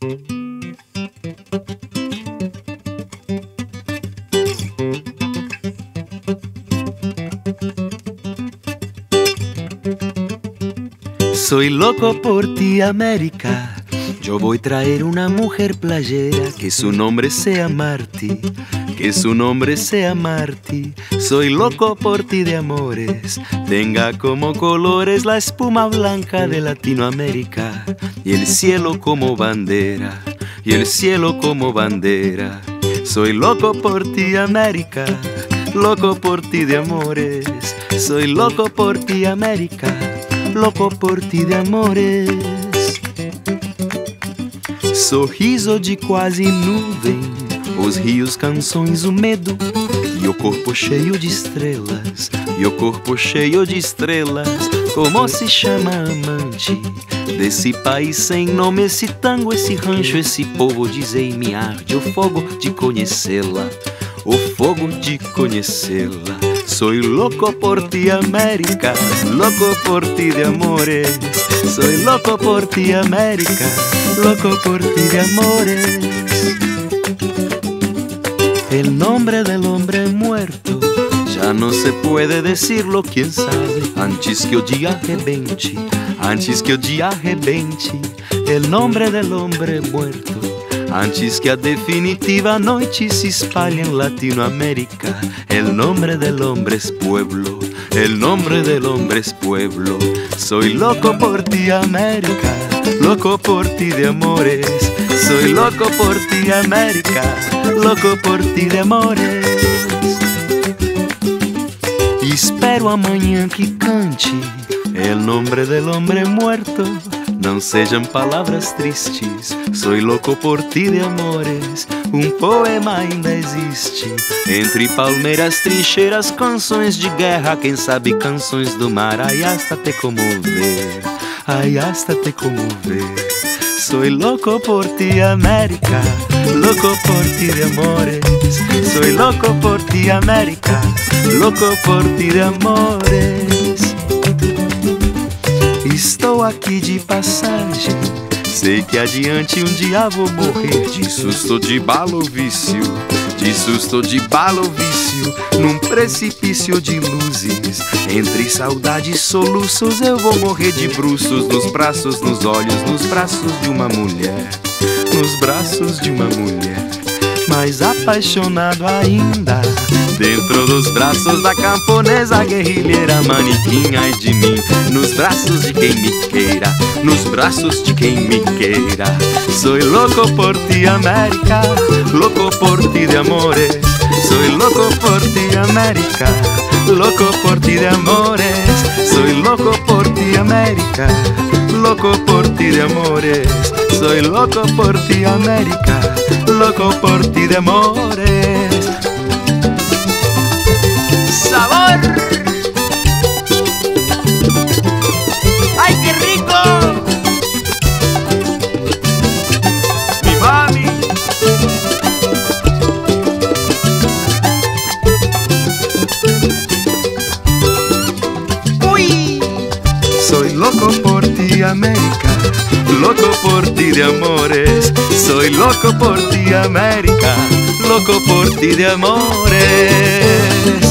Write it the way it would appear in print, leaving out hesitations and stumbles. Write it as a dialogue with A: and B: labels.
A: Soy loco por ti, América. Yo voy a traer una mujer playera, que su nombre sea Marty, que su nombre sea Marty. Soy loco por ti de amores, tenga como colores la espuma blanca de Latinoamérica y el cielo como bandera, y el cielo como bandera. Soy loco por ti, América, loco por ti de amores. Soy loco por ti, América, loco por ti de amores. Sorriso de quase nuvem, os rios, canções, o medo e o corpo cheio de estrelas, e o corpo cheio de estrelas. Como se chama amante desse país sem nome, esse tango, esse rancho, esse povo? Dizei-me, arde o fogo de conhecê-la, o fogo de conhecê-la. Soy loco por ti, América, loco por ti de amores. Soy loco por ti, América, loco por ti de amores. El nombre del hombre muerto ya no se puede decirlo, quién sabe. Antes que o día arrebente, antes que o día arrebente. El nombre del hombre muerto, antes que a definitiva noite se espalhe en Latinoamérica. El nombre del hombre es pueblo, el nombre del hombre es pueblo. Soy loco por ti, América, loco por ti de amores. Soy loco por ti, América, loco por ti de amores. Espero amanhã que cante el nombre del hombre muerto. Não sejam palavras tristes, soy loco por ti de amores. Poema ainda existe, entre palmeiras, trincheiras, canções de guerra, quem sabe canções do mar. Ai, hasta te comover, ai, hasta te comover. Soy loco por ti, América, loco por ti de amores. Soy loco por ti, América, loco por ti de amores. Estou aqui de passagem, sei que adiante um dia vou morrer. De susto, de bala ou vício, de susto, de bala ou vício. Num precipício de luzes, entre saudade e soluços, eu vou morrer de bruços, nos braços, nos olhos, nos braços de uma mulher, nos braços de uma mulher. Mais apaixonado ainda, dentro dos braços da camponesa guerrilheira, manequim, ai de mim, nos braços de quem me queira, nos braços de quem me queira. Soy loco por ti, América, loco por ti de amores. Soy loco por ti, América, loco por ti de amores. Soy loco por ti, América, loco por ti de amores. Soy loco por ti, América, loco por ti de amores. ¡Sabor! ¡Ay, qué rico! ¡Mi mami! ¡Uy! Soy loco por ti, América, loco por ti de amores. Soy loco por ti, América, loco por ti de amores.